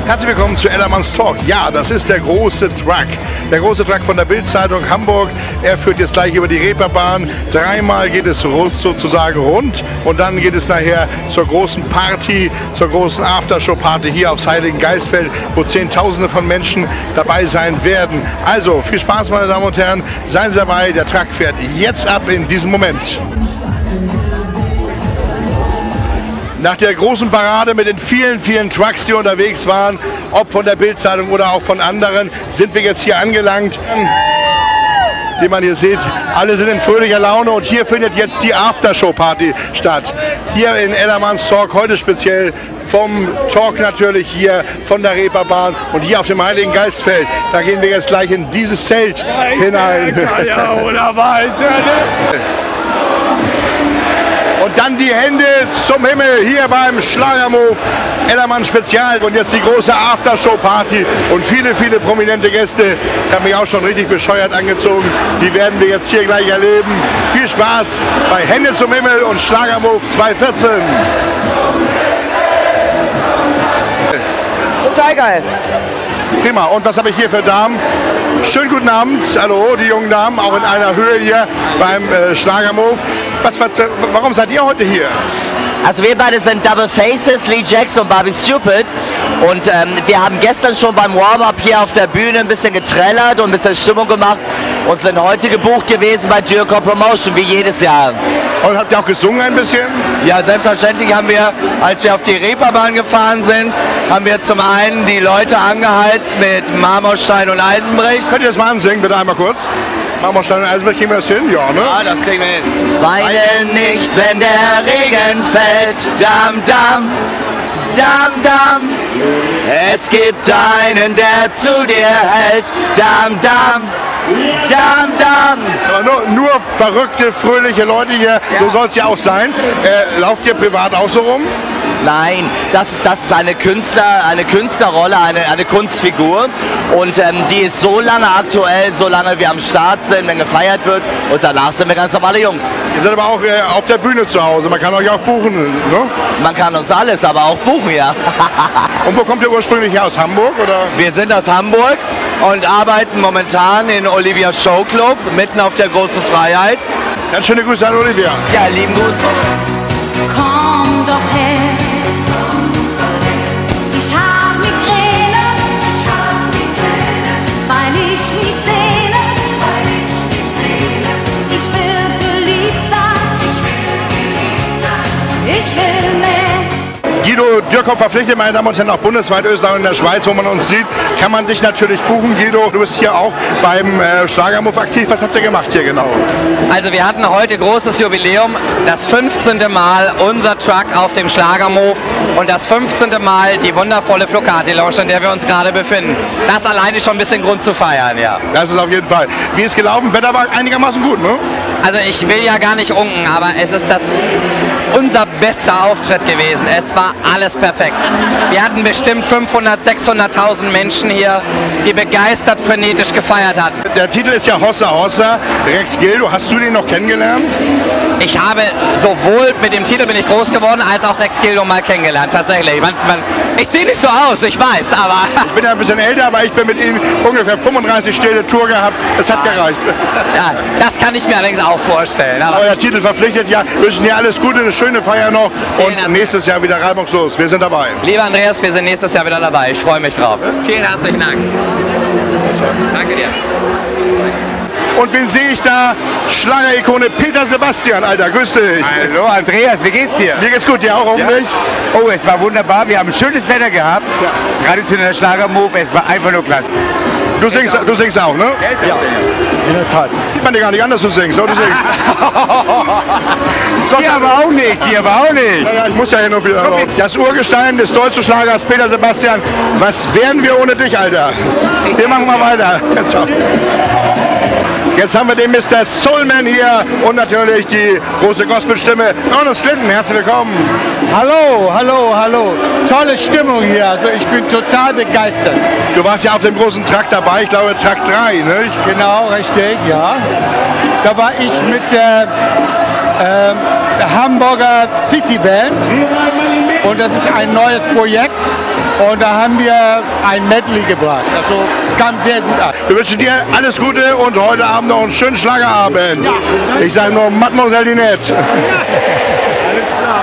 Herzlich willkommen zu Ellermanns Talk. Ja, das ist der große Truck. Der große Truck von der Bild-Zeitung Hamburg. Er führt jetzt gleich über die Reeperbahn. Dreimal geht es sozusagen rund und dann geht es nachher zur großen Party, zur großen Aftershow-Party hier aufs Heiligen Geistfeld, wo Zehntausende von Menschen dabei sein werden. Also viel Spaß, meine Damen und Herren. Seien Sie dabei. Der Truck fährt jetzt ab in diesem Moment. Nach der großen Parade mit den vielen Trucks, die unterwegs waren, ob von der Bild-Zeitung oder auch von anderen, sind wir jetzt hier angelangt. Wie man hier sieht, alle sind in fröhlicher Laune und hier findet jetzt die Aftershow-Party statt. Hier in Ellermanns Talk, heute speziell vom Talk natürlich hier von der Reeperbahn und hier auf dem Heiligen Geistfeld. Da gehen wir jetzt gleich in dieses Zelt hinein. Und dann die Hände zum Himmel hier beim Schlagermove Ellermann Spezial. Und jetzt die große Aftershow-Party und viele prominente Gäste. Ich habe mich auch schon richtig bescheuert angezogen. Die werden wir jetzt hier gleich erleben. Viel Spaß bei Hände zum Himmel und Schlagermove 2014. Total geil. Prima. Und was habe ich hier für Damen? Schönen guten Abend. Hallo, die jungen Damen, auch in einer Höhe hier beim Schlagermove. Warum seid ihr heute hier? Also wir beide sind Double Faces, Lee Jackson und Barbie Stupid. Und wir haben gestern schon beim Warm-Up hier auf der Bühne ein bisschen getrellert und ein bisschen Stimmung gemacht und sind heute gebucht gewesen bei Dürkom Promotion, wie jedes Jahr. Und habt ihr auch gesungen ein bisschen? Ja, selbstverständlich haben wir, als wir auf die Reeperbahn gefahren sind, haben wir zum einen die Leute angeheizt mit Marmorstein und Eisenbrech. Könnt ihr das mal ansingen, bitte einmal kurz? Marmorstein und Eisenbrech, kriegen wir das hin? Ja, ne? Ja, das kriegen wir hin. Weine nicht, wenn der Regen fällt, Dam, Dam, Dam, Dam. Es gibt einen, der zu dir hält, Dam, Dam, Dam, Dam. Aber nur verrückte, fröhliche Leute hier, ja. So soll es ja auch sein. Lauft ihr privat auch so rum? Nein, das ist eine Künstlerrolle, eine Kunstfigur und die ist so lange aktuell, solange wir am Start sind, wenn gefeiert wird und danach sind wir ganz normale Jungs. Ihr seid aber auch auf der Bühne zu Hause, man kann euch auch buchen, ne? Man kann uns alles, aber auch buchen, ja. Und wo kommt ihr ursprünglich her, aus Hamburg, oder? Wir sind aus Hamburg und arbeiten momentan in Olivia Show Club, mitten auf der großen Freiheit. Ganz schöne Grüße an Olivia. Ja, lieben Gruß. Komm doch her. Guido Dürkom verpflichtet, meine Damen und Herren, auch bundesweit, Österreich und in der Schweiz, wo man uns sieht, kann man dich natürlich buchen. Guido, du bist hier auch beim Schlagermove aktiv. Was habt ihr gemacht hier genau? Also wir hatten heute großes Jubiläum, das 15. Mal unser Truck auf dem Schlagermove und das 15. Mal die wundervolle Flocati Lounge, in der wir uns gerade befinden. Das alleine schon ein bisschen Grund zu feiern, ja. Das ist auf jeden Fall. Wie ist gelaufen? Wetter war einigermaßen gut, ne? Also ich will ja gar nicht unken, aber es ist unser bester Auftritt gewesen. Es war alles perfekt. Wir hatten bestimmt 500.000, 600.000 Menschen hier, die begeistert frenetisch gefeiert hatten. Der Titel ist ja Hossa Hossa. Rex Gildo, hast du den noch kennengelernt? Ich habe sowohl mit dem Titel bin ich groß geworden, als auch Rex Gildo mal kennengelernt, tatsächlich. Ich sehe nicht so aus, ich weiß, aber... Ich bin ja ein bisschen älter, aber ich bin mit ihm ungefähr 35 Städte Tour gehabt. Es hat gereicht. Ja, das kann ich mir allerdings auch vorstellen. Aber der Titel verpflichtet ja. Wir wünschen dir alles Gute, eine schöne Feier noch und nächstes Jahr wieder reibungslos. Wir sind dabei. Lieber Andreas, wir sind nächstes Jahr wieder dabei. Ich freue mich drauf. Vielen herzlichen Dank. Danke dir. Und wen sehe ich da? Schlager-Ikone Peter Sebastian, Alter, grüß dich. Hallo Andreas, wie geht's dir? Mir geht's gut, dir auch hoffentlich? Ja. Oh, es war wunderbar, wir haben schönes Wetter gehabt. Ja. Traditioneller Schlagermove, es war einfach nur klasse. Du singst auch, ne? Ja. In der Tat. Sieht man dir gar nicht an, dass du singst, aber du singst. Hier aber auch nicht, hier aber auch nicht. Ja, ich muss ja hier nur wieder raus. Das Urgestein des deutschen Schlagers, Peter Sebastian. Was wären wir ohne dich, Alter? Wir machen mal weiter. Ja, ciao. Jetzt haben wir den Mr. Soulman hier und natürlich die große Gospelstimme Ernest Clinton. Herzlich willkommen. Hallo, hallo, hallo. Tolle Stimmung hier. Also ich bin total begeistert. Du warst ja auf dem großen Truck dabei, ich glaube Truck 3, ne? Genau, richtig, ja. Da war ich mit der Hamburger City Band und das ist ein neues Projekt. Und da haben wir ein Medley gebracht. Also es kam sehr gut an. Wir wünschen dir alles Gute und heute Abend noch einen schönen Schlagerabend. Ich sage nur Mademoiselle Dinette. Alles klar.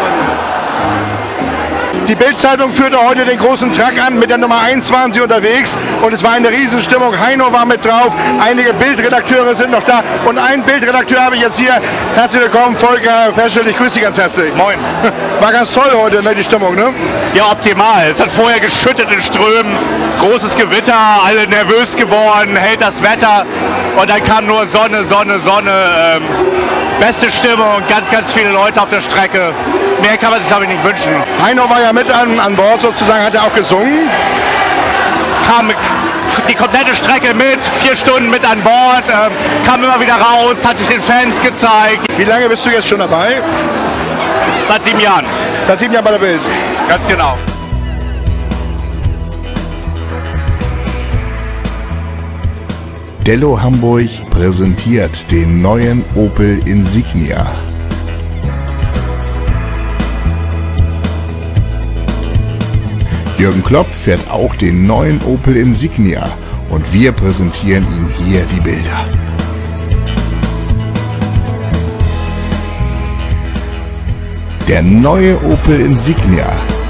Die Bild-Zeitung führte heute den großen Truck an. Mit der Nummer 1 waren sie unterwegs und es war eine Riesenstimmung. Heino war mit drauf, einige Bildredakteure sind noch da und einen Bildredakteur habe ich jetzt hier. Herzlich willkommen, Volker Peschel, ich grüße Sie ganz herzlich. Moin. War ganz toll heute, ne, die Stimmung, ne? Ja, optimal. Es hat vorher geschüttet in Strömen, großes Gewitter, alle nervös geworden, hält das Wetter und dann kam nur Sonne, Sonne, Sonne. Beste Stimmung, ganz, ganz viele Leute auf der Strecke. Mehr kann man sich, glaube ich, nicht wünschen. Heino war ja mit an Bord sozusagen, hat er auch gesungen. Kam die komplette Strecke mit, 4 Stunden mit an Bord, kam immer wieder raus, hat sich den Fans gezeigt. Wie lange bist du jetzt schon dabei? Seit 7 Jahren. Seit 7 Jahren bei der Bild. Ganz genau. Dello Hamburg präsentiert den neuen Opel Insignia. Jürgen Klopp fährt auch den neuen Opel Insignia und wir präsentieren Ihnen hier die Bilder. Der neue Opel Insignia.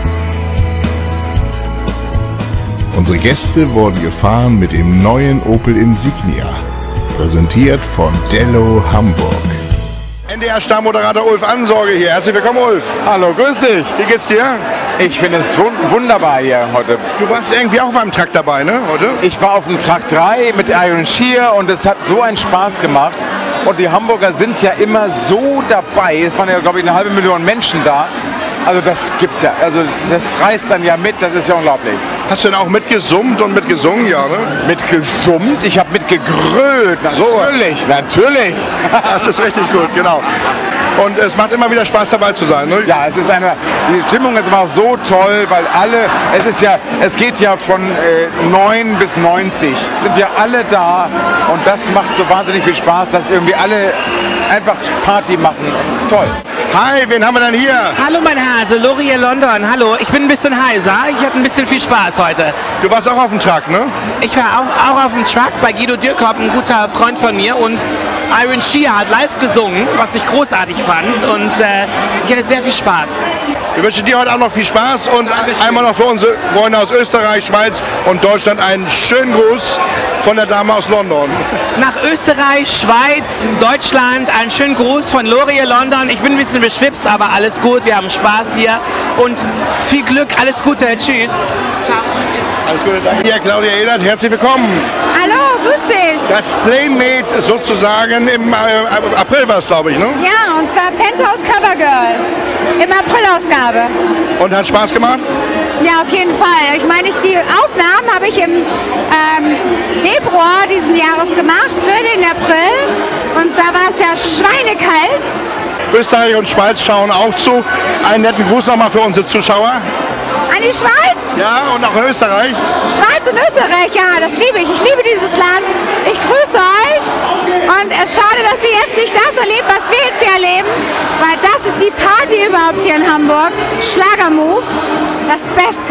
Unsere Gäste wurden gefahren mit dem neuen Opel Insignia, präsentiert von Dello Hamburg. NDR-Starmoderator Ulf Ansorge hier. Herzlich willkommen, Ulf. Hallo, grüß dich. Wie geht's dir? Ich finde es wunderbar hier heute. Du warst irgendwie auch auf einem Truck dabei, ne, heute? Ich war auf dem Truck 3 mit Iron Shear und es hat so einen Spaß gemacht. Und die Hamburger sind ja immer so dabei. Es waren ja, glaube ich, 500.000 Menschen da. Also das gibt's ja, also das reißt dann ja mit, das ist ja unglaublich. Hast du denn auch mitgesummt und mitgesungen, ja, ne? Mitgesummt? Ich habe mitgegrölt, natürlich, so. Natürlich. Das ist richtig gut, genau. Und es macht immer wieder Spaß dabei zu sein, ne? Ja, es ist die Stimmung ist immer so toll, weil es geht ja von 9 bis 90, sind ja alle da und das macht so wahnsinnig viel Spaß, dass irgendwie alle einfach Party machen. Toll. Hi, wen haben wir denn hier? Hallo mein Hase, L'Oreal London. Hallo, ich bin ein bisschen heiser. Ich hatte ein bisschen viel Spaß heute. Du warst auch auf dem Truck, ne? Ich war auch auf dem Truck bei Guido Dürkop, ein guter Freund von mir. Und Iron Shear hat live gesungen, was ich großartig fand. Und ich hatte sehr viel Spaß. Wir wünschen dir heute auch noch viel Spaß und einmal noch für unsere Freunde aus Österreich, Schweiz und Deutschland einen schönen Gruß von der Dame aus London. Nach Österreich, Schweiz, Deutschland, einen schönen Gruß von L'Oreal London. Ich bin ein bisschen beschwipst, aber alles gut, wir haben Spaß hier und viel Glück, alles Gute, tschüss. Ciao. Alles Gute, danke. Ja, Claudia Ehlert, herzlich willkommen. Hallo, grüß dich. Das Playmate sozusagen im April war es, glaube ich, ne? Ja, und zwar Penthouse Covergirl. Im April-Ausgabe. Und hat Spaß gemacht? Ja, auf jeden Fall. Ich meine, die Aufnahmen habe ich im Februar diesen Jahres gemacht für den April. Und da war es ja schweinekalt. Österreich und Schweiz schauen auch zu. Einen netten Gruß nochmal für unsere Zuschauer. An die Schweiz? Ja, und auch in Österreich. Schweiz und Österreich, ja, das liebe ich. Ich liebe dieses Land. Ich grüße euch. Und es ist schade, dass ihr jetzt nicht das erlebt, was wir jetzt hier erleben. Weil das ist die Party überhaupt hier in Hamburg. Schlagermove, das Beste.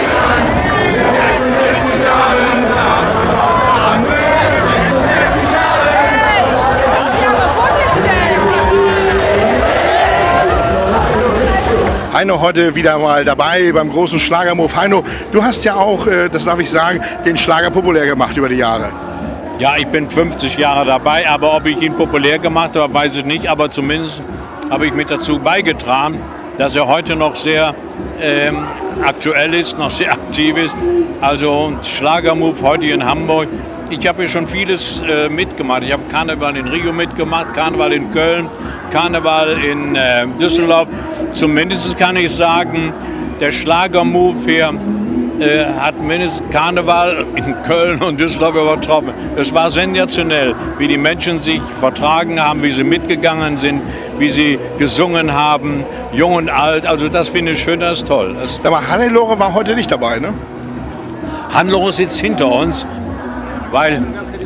Heino heute wieder mal dabei beim großen Schlagermove. Heino, du hast ja auch, das darf ich sagen, den Schlager populär gemacht über die Jahre. Ja, ich bin 50 Jahre dabei, aber ob ich ihn populär gemacht habe, weiß ich nicht. Aber zumindest habe ich mit dazu beigetragen, dass er heute noch sehr aktuell ist, noch sehr aktiv ist. Also Schlagermove heute in Hamburg. Ich habe hier schon vieles mitgemacht. Ich habe Karneval in Rio mitgemacht, Karneval in Köln, Karneval in Düsseldorf. Zumindest kann ich sagen, der Schlagermove hier hat mindestens Karneval in Köln und Düsseldorf übertroffen. Es war sensationell, wie die Menschen sich vertragen haben, wie sie mitgegangen sind, wie sie gesungen haben, jung und alt. Also das finde ich schön, das ist toll. Sag mal, Hannelore war heute nicht dabei, ne? Hannelore sitzt hinter uns, weil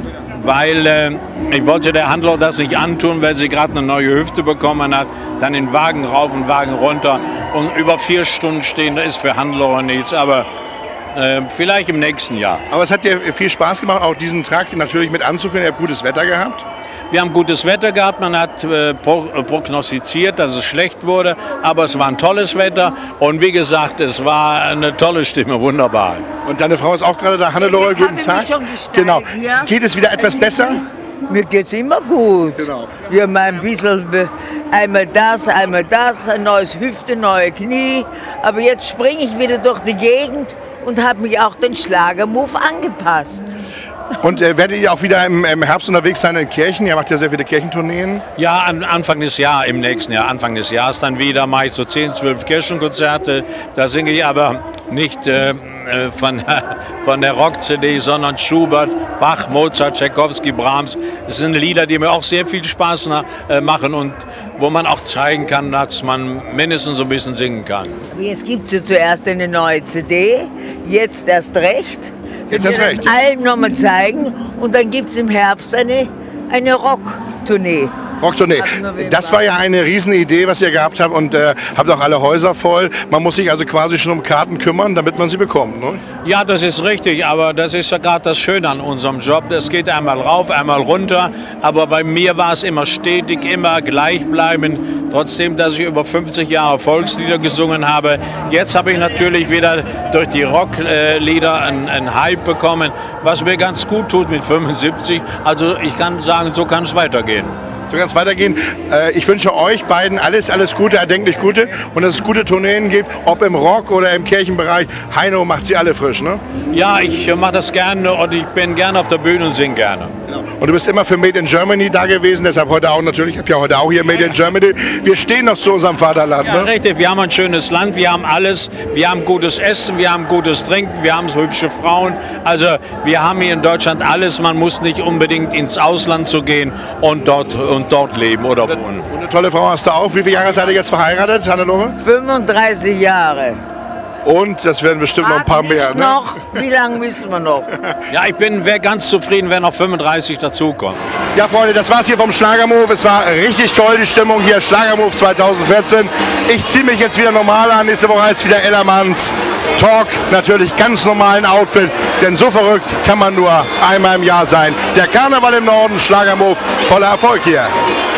ich wollte der Hannelore das nicht antun, weil sie gerade eine neue Hüfte bekommen hat, dann den Wagen rauf und Wagen runter und über 4 Stunden stehen, das ist für Hannelore nichts, aber Vielleicht im nächsten Jahr. Aber es hat dir viel Spaß gemacht, auch diesen Truck natürlich mit anzuführen. Ihr habt gutes Wetter gehabt. Wir haben gutes Wetter gehabt, man hat prognostiziert, dass es schlecht wurde, aber es war ein tolles Wetter und wie gesagt, es war eine tolle Stimme, wunderbar. Und deine Frau ist auch gerade da, Hannelore, guten Tag. Genau. Geht es wieder etwas besser? Mir geht es immer gut. Genau. Wir haben ein bisschen, einmal das, ein neues Hüfte, neue Knie. Aber jetzt springe ich wieder durch die Gegend und habe mich auch den Schlagermove angepasst. Und werdet ihr auch wieder im Herbst unterwegs sein in Kirchen? Ihr macht ja sehr viele Kirchentourneen. Ja, Anfang des Jahres, im nächsten Jahr, Anfang des Jahres dann wieder mache ich so 10, 12 Kirchenkonzerte. Da singe ich aber nicht von der Rock-CD, sondern Schubert, Bach, Mozart, Tchaikovsky, Brahms. Das sind Lieder, die mir auch sehr viel Spaß machen und wo man auch zeigen kann, dass man mindestens so ein bisschen singen kann. Jetzt gibt es ja zuerst eine neue CD, jetzt erst recht. Jetzt erst recht. Allen nochmal zeigen und dann gibt es im Herbst eine Rock-Tournee. Rocktournee. Das war ja eine Riesenidee, was ihr gehabt habt und habt auch alle Häuser voll. Man muss sich also quasi schon um Karten kümmern, damit man sie bekommt, ne? Ja, das ist richtig, aber das ist ja gerade das Schöne an unserem Job. Es geht einmal rauf, einmal runter, aber bei mir war es immer stetig, immer gleichbleibend. Trotzdem, dass ich über 50 Jahre Volkslieder gesungen habe. Jetzt habe ich natürlich wieder durch die Rocklieder einen Hype bekommen, was mir ganz gut tut mit 75. Also ich kann sagen, so kann es weitergehen. So kann es weitergehen. Ich wünsche euch beiden alles Gute, erdenklich Gute und dass es gute Tourneen gibt, ob im Rock oder im Kirchenbereich. Heino macht sie alle frisch, ne? Ja, ich mache das gerne und ich bin gerne auf der Bühne und singe gerne. Und du bist immer für Made in Germany da gewesen, deshalb heute auch natürlich, ich habe ja heute auch hier Made in Germany. Wir stehen noch zu unserem Vaterland. Ja, ne? Richtig, wir haben ein schönes Land, wir haben alles, wir haben gutes Essen, wir haben gutes Trinken, wir haben so hübsche Frauen. Also wir haben hier in Deutschland alles, man muss nicht unbedingt ins Ausland zu gehen und dort leben oder wohnen. Und eine tolle Frau hast du auch. Wie viele Jahre seid ihr jetzt verheiratet, Hannelore? 35 Jahre. Und das werden bestimmt noch ein paar mehr. Ne? Noch? Wie lange müssen wir noch? Ja, ich wäre ganz zufrieden, wenn noch 35 dazukommen. Ja, Freunde, das war's hier vom Schlagermove. Es war richtig toll, die Stimmung hier. Schlagermove 2014. Ich ziehe mich jetzt wieder normal an. Nächste Woche ist wieder Ellermanns Talk. Natürlich ganz normalen Outfit. Denn so verrückt kann man nur einmal im Jahr sein. Der Karneval im Norden, Schlagermove, voller Erfolg hier.